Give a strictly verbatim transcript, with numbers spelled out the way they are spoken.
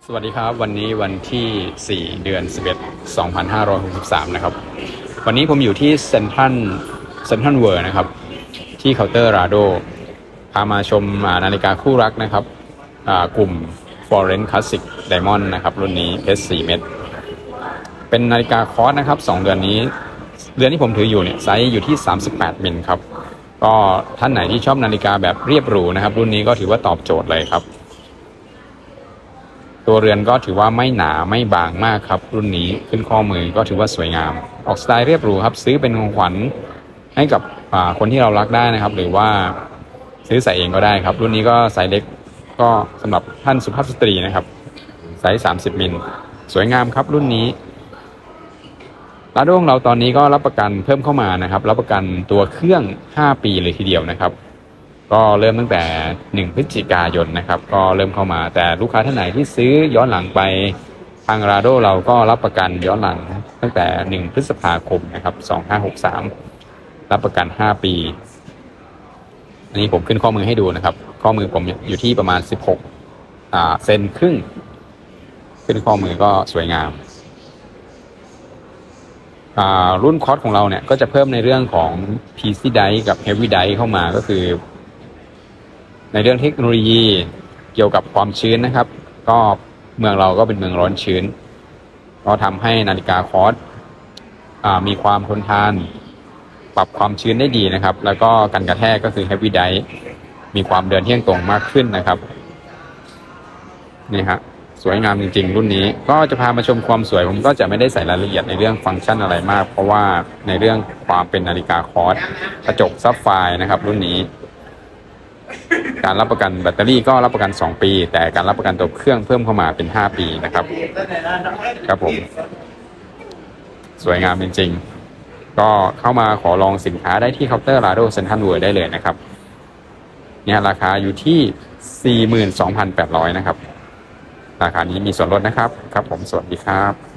สวัสดีครับวันนี้วันที่สี่เดือนสิบเอ็ด สองพันห้าร้อยหกสิบสามนะครับวันนี้ผมอยู่ที่เซ็นทรัลเซ็นทรัลเวิลด์นะครับที่เคาน์เตอร์ราโดพามาชมนาฬิกาคู่รักนะครับกลุ่ม Forest Classic Diamond นะครับรุ่นนี้เพชรสี่เม็ดเป็นนาฬิกาคอร์สนะครับสองเดือนนี้เดือนที่ผมถืออยู่เนี่ยไซส์อยู่ที่สามสิบแปดมิลครับก็ท่านไหนที่ชอบนาฬิกาแบบเรียบหรูนะครับรุ่นนี้ก็ถือว่าตอบโจทย์เลยครับตัวเรือนก็ถือว่าไม่หนาไม่บางมากครับรุ่นนี้ขึ้นข้อมือก็ถือว่าสวยงามออกสไตล์เรียบหรูครับซื้อเป็นของขวัญให้กับคนที่เรารักได้นะครับหรือว่าซื้อใส่เองก็ได้ครับรุ่นนี้ก็ไซส์เล็กก็สำหรับท่านสุภาพสตรีนะครับไซส์สามสิบมิลสวยงามครับรุ่นนี้ร้านของเราตอนนี้ก็รับประกันเพิ่มเข้ามานะครับรับประกันตัวเครื่องห้าปีเลยทีเดียวนะครับก็เริ่มตั้งแต่หนึ่งพฤศจิกายนนะครับก็เริ่มเข้ามาแต่ลูกค้าท่านไหนที่ซื้อย้อนหลังไปทางราโดเราก็รับประกันย้อนหลังตั้งแต่หนึ่งพฤษภาคมนะครับสองพันห้าร้อยหกสิบสามรับประกันห้าปีอันนี้ผมขึ้นข้อมือให้ดูนะครับข้อมือผมอยู่ที่ประมาณสิบหกอ่าเซนครึ่งขึ้นข้อมือก็สวยงามรุ่นคอร์สของเราเนี่ยก็จะเพิ่มในเรื่องของ พี ซี Dice กับ Heavy Dice เข้ามาก็คือในเรื่องเทคโนโลยีเกี่ยวกับความชื้นนะครับก็เมืองเราก็เป็นเมืองร้อนชื้นก็ทำให้นาฬิกาคอร์สมีความทนทานปรับความชื้นได้ดีนะครับแล้วก็กันกระแทกก็คือ Heavy Dice มีความเดินเที่ยงตรงมากขึ้นนะครับนี่ฮะสวยงามจริงๆรุ่นนี้ก็จะพามาชมความสวยผมก็จะไม่ได้ใส่รายละเอียดในเรื่องฟังก์ชันอะไรมากเพราะว่าในเรื่องความเป็นนาฬิกาคอร์สกระจกซับไฟร์นะครับรุ่นนี้การรับประกันแบตเตอรี่ก็รับประกันสองปีแต่การรับประกันตัวเครื่องเพิ่มเข้ามาเป็นห้าปีนะครับครับผมสวยงามจริงๆก็เข้ามาขอลองสินค้าได้ที่เคาน์เตอร์ราโดเซ็นทรัลเวิลด์ได้เลยนะครับเนี่ยราคาอยู่ที่ สี่หมื่นสองพันแปดร้อย นะครับราคานี้มีส่วนลดนะครับครับผมสวัสดีครับ